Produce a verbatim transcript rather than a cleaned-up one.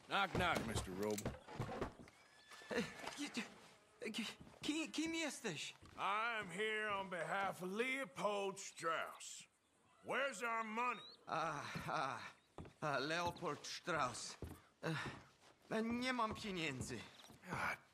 Knock, knock, mister Robe. Kim, kim jesteś? I'm here on behalf of Leopold Strauss. Where's our money? A, a, a Leopold Strauss. E, nie mam pieniędzy. God